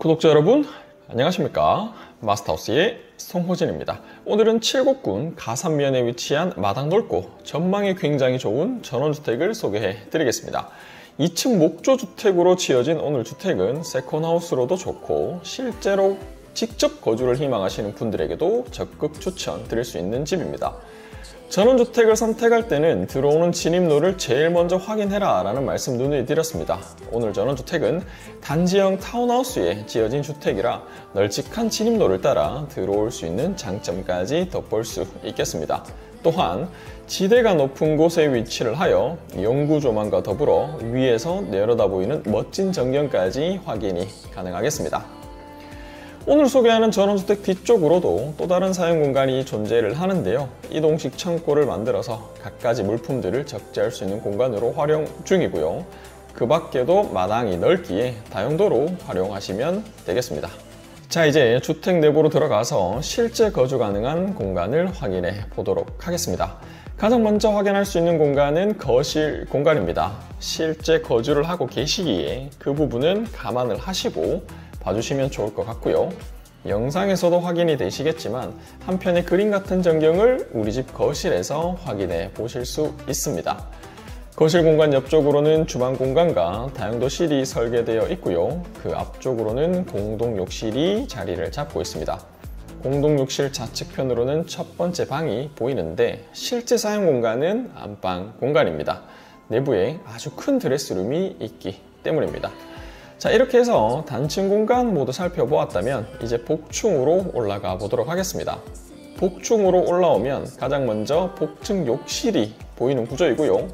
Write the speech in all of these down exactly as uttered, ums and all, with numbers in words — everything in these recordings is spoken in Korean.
구독자 여러분 안녕하십니까. 마스터하우스의 송호진입니다. 오늘은 칠곡군 가산면에 위치한 마당 넓고 전망이 굉장히 좋은 전원주택을 소개해 드리겠습니다. 이 층 목조주택으로 지어진 오늘 주택은 세컨하우스로도 좋고 실제로 직접 거주를 희망하시는 분들에게도 적극 추천드릴 수 있는 집입니다. 전원주택을 선택할 때는 들어오는 진입로를 제일 먼저 확인해라 라는 말씀 누누이 드렸습니다. 오늘 전원주택은 단지형 타운하우스에 지어진 주택이라 널찍한 진입로를 따라 들어올 수 있는 장점까지 덧볼 수 있겠습니다. 또한 지대가 높은 곳에 위치를 하여 영구조망과 더불어 위에서 내려다 보이는 멋진 전경까지 확인이 가능하겠습니다. 오늘 소개하는 전원주택 뒤쪽으로도 또 다른 사용 공간이 존재를 하는데요. 이동식 창고를 만들어서 갖가지 물품들을 적재할 수 있는 공간으로 활용 중이고요. 그 밖에도 마당이 넓기에 다용도로 활용하시면 되겠습니다. 자, 이제 주택 내부로 들어가서 실제 거주 가능한 공간을 확인해 보도록 하겠습니다. 가장 먼저 확인할 수 있는 공간은 거실 공간입니다. 실제 거주를 하고 계시기에 그 부분은 감안을 하시고 봐주시면 좋을 것 같고요. 영상에서도 확인이 되시겠지만 한편의 그림 같은 전경을 우리 집 거실에서 확인해 보실 수 있습니다. 거실 공간 옆쪽으로는 주방 공간과 다용도실이 설계되어 있고요. 그 앞쪽으로는 공동욕실이 자리를 잡고 있습니다. 공동욕실 좌측편으로는 첫 번째 방이 보이는데 실제 사용 공간은 안방 공간입니다. 내부에 아주 큰 드레스룸이 있기 때문입니다. 자, 이렇게 해서 단층 공간 모두 살펴보았다면 이제 복층으로 올라가 보도록 하겠습니다. 복층으로 올라오면 가장 먼저 복층 욕실이 보이는 구조이고요.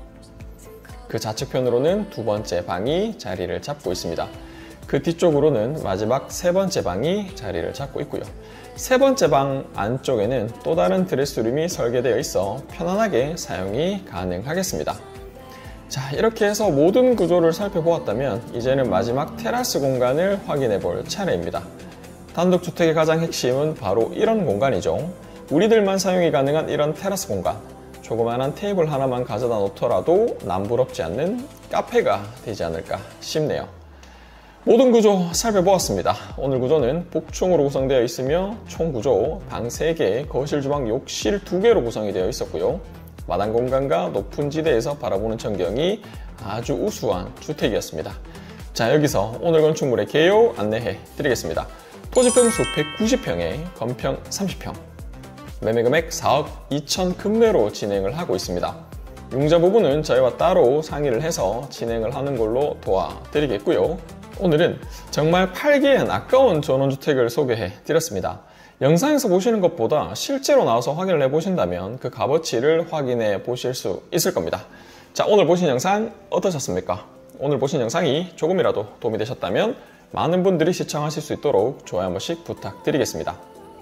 그 좌측편으로는 두 번째 방이 자리를 잡고 있습니다. 그 뒤쪽으로는 마지막 세 번째 방이 자리를 잡고 있고요. 세 번째 방 안쪽에는 또 다른 드레스룸이 설계되어 있어 편안하게 사용이 가능하겠습니다. 자, 이렇게 해서 모든 구조를 살펴보았다면 이제는 마지막 테라스 공간을 확인해 볼 차례입니다. 단독주택의 가장 핵심은 바로 이런 공간이죠. 우리들만 사용이 가능한 이런 테라스 공간. 조그만한 테이블 하나만 가져다 놓더라도 남부럽지 않는 카페가 되지 않을까 싶네요. 모든 구조 살펴보았습니다. 오늘 구조는 복층으로 구성되어 있으며 총 구조 방 세 개, 거실, 주방, 욕실 두 개로 구성이 되어 있었고요. 마당 공간과 높은 지대에서 바라보는 전경이 아주 우수한 주택이었습니다. 자, 여기서 오늘 건축물의 개요 안내해 드리겠습니다. 토지평수 백구십 평에 건평 삼십 평, 매매금액 사억 이천 금매로 진행을 하고 있습니다. 융자 부분은 저희와 따로 상의를 해서 진행을 하는 걸로 도와드리겠고요. 오늘은 정말 팔기엔 아까운 전원주택을 소개해 드렸습니다. 영상에서 보시는 것보다 실제로 나와서 확인을 해보신다면 그 값어치를 확인해 보실 수 있을 겁니다. 자, 오늘 보신 영상 어떠셨습니까? 오늘 보신 영상이 조금이라도 도움이 되셨다면 많은 분들이 시청하실 수 있도록 좋아요 한 번씩 부탁드리겠습니다.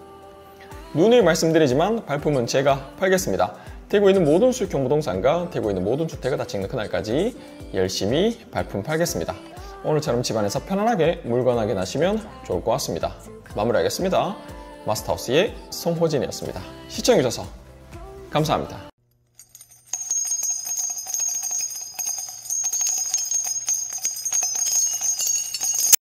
누누이 말씀드리지만 발품은 제가 팔겠습니다. 대구에 있는 모든 수익형 부동산과 대구에 있는 모든 주택을 다 찍는 그날까지 열심히 발품 팔겠습니다. 오늘처럼 집안에서 편안하게 물건 확인하시면 좋을 것 같습니다. 마무리하겠습니다. 마스터하우스의 송호진이었습니다. 시청해주셔서 감사합니다.